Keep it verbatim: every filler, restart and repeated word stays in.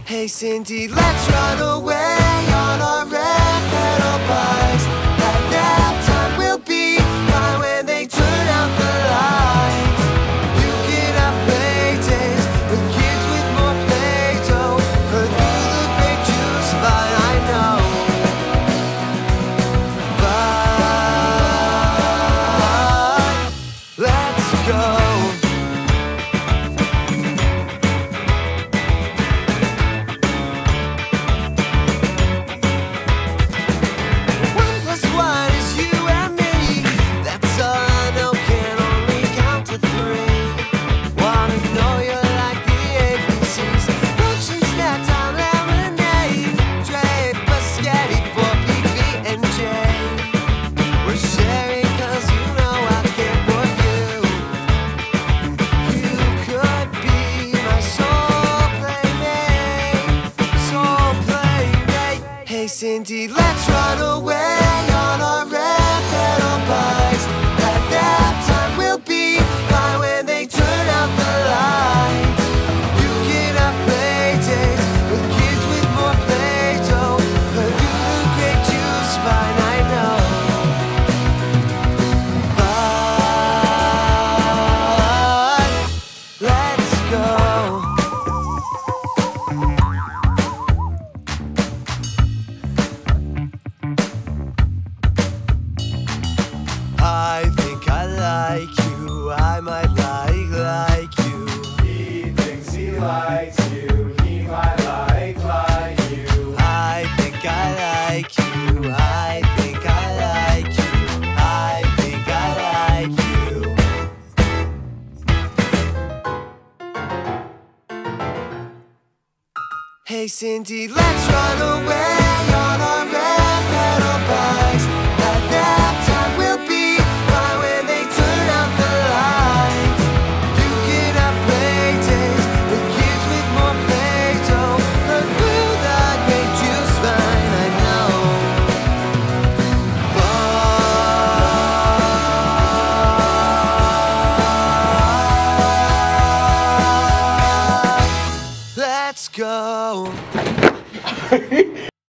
Hey Cindy, let's run away on our red pedal bikes. At that time we'll be fine when they turn out the lights. You can have play dates with kids with more Play-Doh. But through the grape juice vine, I know. But let's go. Hey Cindy, let's run away on our red pedal bikes. At that time we'll be fine when they turn out the lights. You can have play dates with kids with more Play-Doh. But you the grape juice fine, I know. But let's go. I think I like you, I might like, like you. He thinks he likes you, he might like, like you. I think I like you, I think I like you. I think I like you. Hey Cindy, let's run away